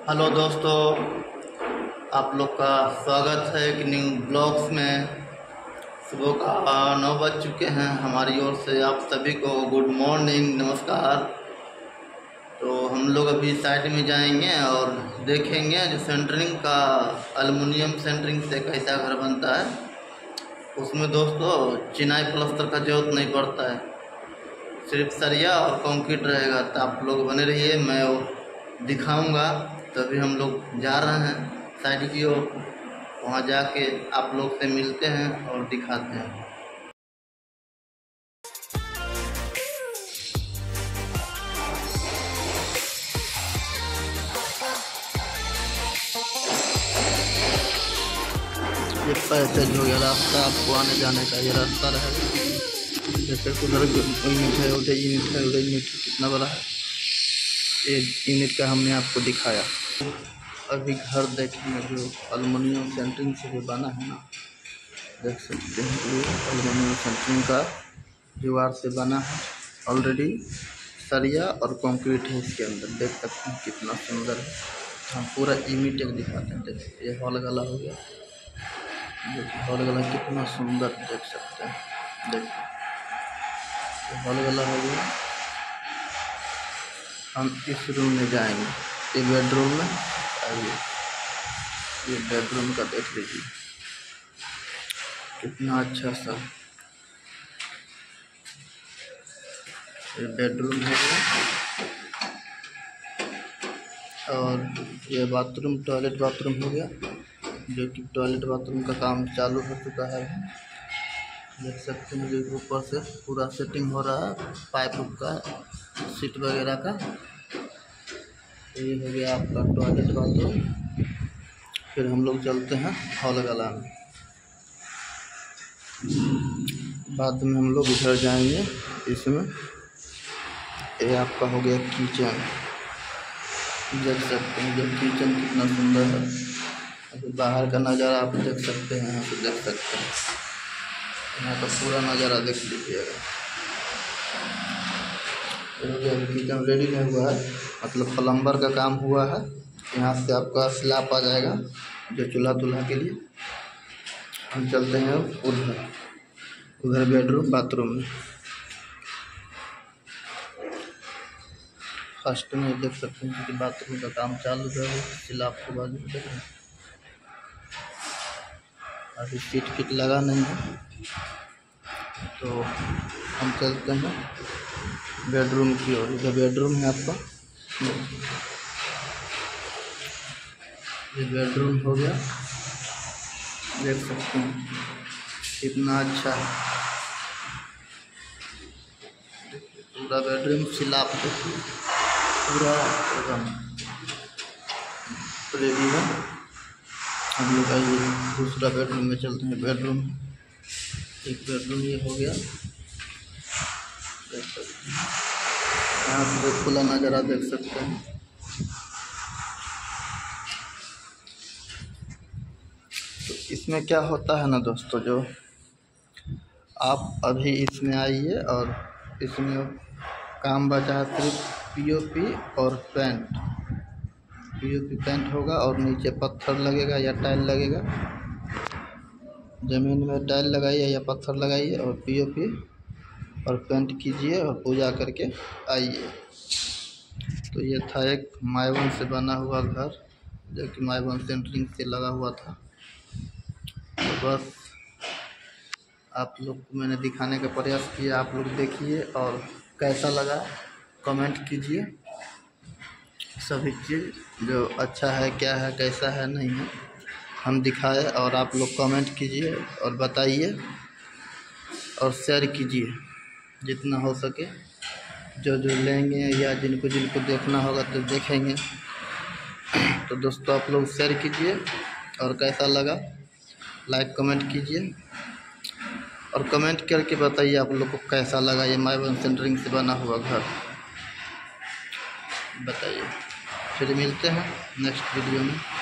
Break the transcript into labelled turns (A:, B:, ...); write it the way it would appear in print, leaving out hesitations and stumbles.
A: Hello दोस्तों, आप लोग का स्वागत है एक न्यू ब्लॉग्स में। सुबह का 9 बज चुके हैं। हमारी ओर से आप सभी को गुड मॉर्निंग, नमस्कार। तो हम लोग अभी साइड में जाएंगे और देखेंगे जो सेंटरिंग का एल्युमिनियम सेंटरिंग से कैसा घर बनता है। उसमें दोस्तों चिनाई प्लास्टर का जरूरत नहीं पड़ता है, सिर्फ सरिया और कंक्रीट रहेगा। तो आप लोग बने रहिए, मैं वो दिखाऊंगा। तभी हम लोग जा रहे हैं साइड की ओर। वहाँ जाके आप लोग से मिलते हैं और दिखाते हैं। ये पैसेज हो गया रास्ता, आपको आने जाने का ये रास्ता रहेगा। जैसे उधर यूनिट है, उधर यूनिट है, उधर यूनिट कितना बड़ा है, एक यूनिट का हमने आपको दिखाया। अभी घर देखेंगे जो एल्युमिनियम सेंटरिंग से जो बना है ना, देख सकते हैं। ये एल्युमिनियम सेंटरिंग का जुगाड़ से बना है। ऑलरेडी सरिया और कंक्रीट है इसके अंदर, देख सकते हैं कितना सुंदर है। हम पूरा यूनिट एक दिखाते हैं। देखिए ये हॉल गला हो गया, देखिए हॉल गला कितना सुंदर, देख सकते हैं। देखिए हॉल गला हो गया। हम इस रूम में जाएंगे, ये बेडरूम में आइए। ये बेडरूम का देख लीजिए कितना अच्छा सा ये बेडरूम है। और ये बाथरूम, टॉयलेट बाथरूम हो गया, जो कि टॉयलेट बाथरूम का काम चालू हो चुका है। देख सकते हैं जो ऊपर से पूरा सेटिंग हो रहा है, पाइप का, सीट वगैरह का। ये हो गया आपका टॉयलेट बाथरूम। फिर हम लोग चलते हैं हॉल गला में। बाद में हम लोग इधर जाएंगे। इसमें ये आपका हो गया किचन, देख सकते हैं जो किचन कितना सुंदर है। अभी बाहर का नज़ारा आप देख सकते हैं, यहाँ से देख सकते हैं। यहाँ का पूरा नज़ारा देख लीजिएगा। किचन रेडी नहीं हुआ है, मतलब प्लम्बर का काम हुआ है। यहाँ से आपका स्लैब आ जाएगा जो चूल्हा के लिए। हम चलते हैं उधर बेडरूम बाथरूम में। फर्स्ट में देख सकते हैं कि बाथरूम का काम चालू है, स्लैब के बाजू में देखें। अभी सीट फिट लगा नहीं है, तो हम चलते हैं बेडरूम की ओर। इधर बेडरूम है आपका, ये बेडरूम हो गया। देख सकते हैं कितना अच्छा है पूरा बेडरूम। स्लैब पूरा एकदम रेडी है। हम लोग आइए दूसरा बेडरूम में चलते हैं। बेडरूम, एक बेडरूम ये हो गया। यहाँ से खुला नज़ारा देख सकते हैं। तो इसमें क्या होता है ना दोस्तों, जो आप अभी इसमें आइए और इसमें काम बचा है सिर्फ पीओपी और पेंट। पीओपी पेंट होगा और नीचे पत्थर लगेगा या टाइल लगेगा। ज़मीन में टाइल लगाइए या पत्थर लगाइए और पीओपी और पेंट कीजिए और पूजा करके आइए। तो ये था एक माइवन से बना हुआ घर, जो कि माइवन सेंटरिंग से लगा हुआ था। तो बस आप लोग को मैंने दिखाने का प्रयास किया। आप लोग देखिए और कैसा लगा कमेंट कीजिए। सभी चीज़ जो अच्छा है, क्या है, कैसा है, नहीं है, हम दिखाए और आप लोग कमेंट कीजिए और बताइए और शेयर कीजिए जितना हो सके। जो लेंगे या जिनको देखना होगा तो देखेंगे। तो दोस्तों आप लोग शेयर कीजिए और कैसा लगा लाइक कमेंट कीजिए और कमेंट करके बताइए आप लोग को कैसा लगा ये माइवन सेंटरिंग से बना हुआ घर, बताइए। फिर मिलते हैं नेक्स्ट वीडियो में।